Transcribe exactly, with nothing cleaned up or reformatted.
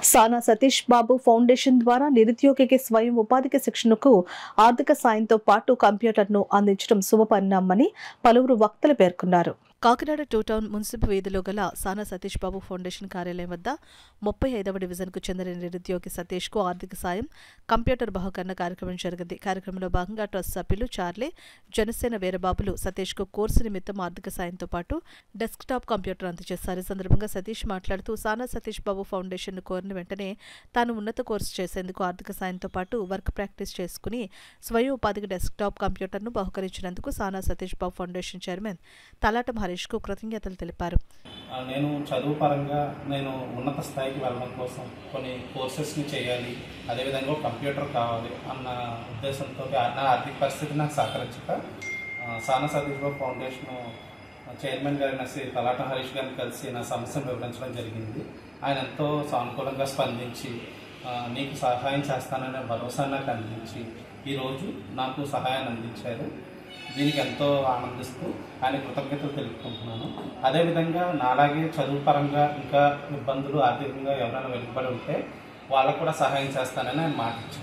సానా సతీష్ బాబు ఫౌండేషన్ ద్వారా నిరుద్యోగికి స్వయం ఉపాధికి శిక్షణకు ఆర్థిక సాయంతో పాటు కంప్యూటర్ను అందించడం శుభపరిణామని పలువురు వక్తలు పేర్కొన్నారు. కాకినాడ టూ టౌన్ మున్సిపల్ వీధిలో గల సానా సతీష్ బాబు ఫౌండేషన్ కార్యాలయం వద్ద ముప్పై ఐదవ డివిజన్కు చెందిన నిరుద్యోగి సతీష్కు ఆర్థిక సాయం కంప్యూటర్ బహుకరణ కార్యక్రమం జరిగింది. కార్యక్రమంలో భాగంగా ట్రస్ట్ సభ్యులు చార్లీ, జనసేన వీరబాబులు సతీష్కు కోర్సు నిమిత్తం ఆర్థిక సాయంతో పాటు డెస్క్టాప్ కంప్యూటర్ అందజేశారు. ఈ సందర్భంగా సతీష్ మాట్లాడుతూ సానా సతీష్ బాబు ఫౌండేషన్ కోరిన వెంటనే తాను ఉన్నత కోర్సు చేసేందుకు ఆర్థిక సాయంతో పాటు వర్క్ ప్రాక్టీస్ చేసుకుని స్వయం ఉపాధికి డెస్క్టాప్ కంప్యూటర్ను బహుకరించినందుకు సానా సతీష్ బాబు ఫౌండేషన్ చైర్మన్ తలాటం హరీష్కు కృతజ్ఞతలు తెలిపారు. నేను చదువు పరంగా నేను ఉన్నత స్థాయికి వెళ్ళడం కోసం కొన్ని కోర్సెస్ని చేయాలి, అదేవిధంగా కంప్యూటర్ కావాలి అన్న ఉద్దేశంతో నా ఆర్థిక పరిస్థితి నాకు సహకరించక సానా సతీష్ బాబు ఫౌండేషన్ చైర్మన్ గారిని శ్రీ తలాటం హరీష్ గారిని కలిసి నా సమస్యను వివరించడం జరిగింది. ఆయన ఎంతో సానుకూలంగా స్పందించి నీకు సహాయం చేస్తాననే భరోసా నాకు అందించి ఈరోజు నాకు సహాయాన్ని అందించారు. దీనికి ఎంతో ఆనందిస్తూ ఆయన కృతజ్ఞతలు తెలుపుకుంటున్నాను. అదేవిధంగా నాలాగే చదువు పరంగా ఇంకా ఇబ్బందులు ఆర్థికంగా ఎవరైనా వెనుకబడి ఉంటే వాళ్ళకు కూడా సహాయం చేస్తానని ఆయన మాట ఇచ్చారు.